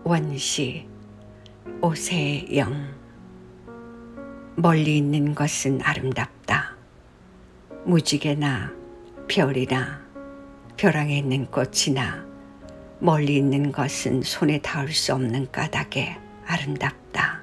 원시 오세영. 멀리 있는 것은 아름답다. 무지개나 별이나 벼랑에 있는 꽃이나 멀리 있는 것은 손에 닿을 수 없는 까닭에 아름답다.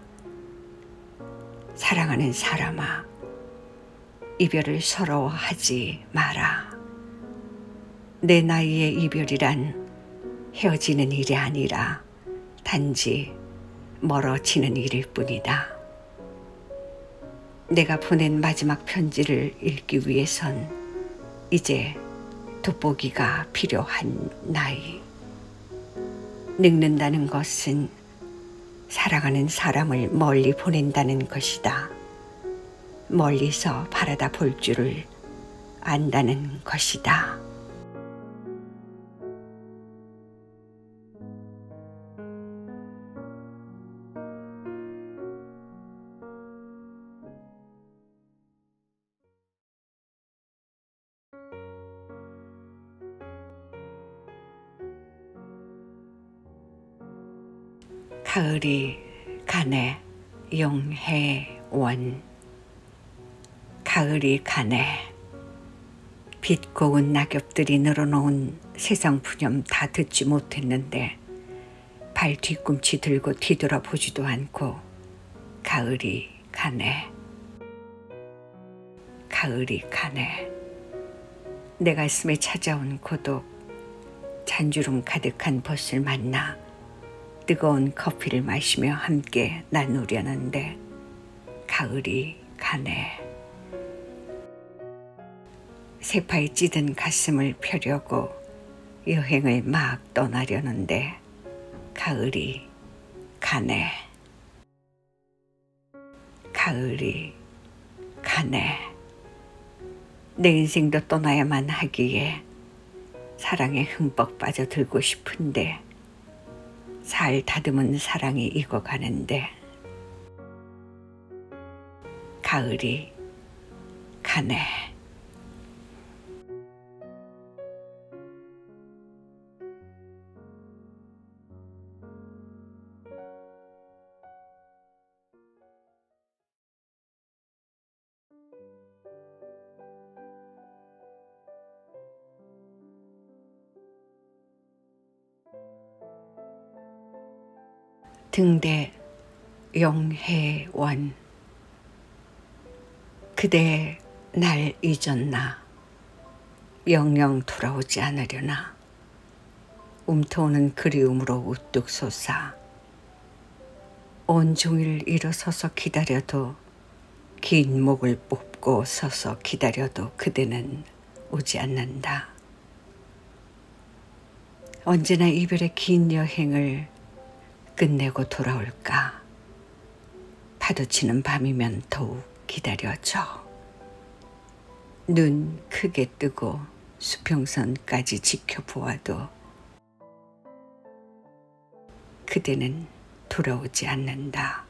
사랑하는 사람아, 이별을 서러워하지 마라. 내 나이의 이별이란 헤어지는 일이 아니라 단지 멀어지는 일일 뿐이다. 내가 보낸 마지막 편지를 읽기 위해선 이제 돋보기가 필요한 나이. 늙는다는 것은 사랑하는 사람을 멀리 보낸다는 것이다. 멀리서 바라다 볼 줄을 안다는 것이다. 가을이 가네. 용혜원. 가을이 가네. 빛 고운 낙엽들이 늘어놓은 세상 푸념 다 듣지 못했는데 발 뒤꿈치 들고 뒤돌아보지도 않고 가을이 가네. 가을이 가네. 내 가슴에 찾아온 고독, 잔주름 가득한 벗을 만나 뜨거운 커피를 마시며 함께 나누려는데 가을이 가네. 세파에 찌든 가슴을 펴려고 여행을 막 떠나려는데 가을이 가네. 가을이 가네. 내 인생도 떠나야만 하기에 사랑에 흠뻑 빠져들고 싶은데 살 다듬은 사랑이 익어가는데 가을이 가네. 등대 용혜원. 그대 날 잊었나? 영영 돌아오지 않으려나? 움터오는 그리움으로 우뚝 솟아 온종일 일어서서 기다려도 긴 목을 뽑고 서서 기다려도 그대는 오지 않는다. 언제나 이별의 긴 여행을 끝내고 돌아올까? 파도치는 밤이면 더욱 기다려줘. 눈 크게 뜨고 수평선까지 지켜보아도 그대는 돌아오지 않는다.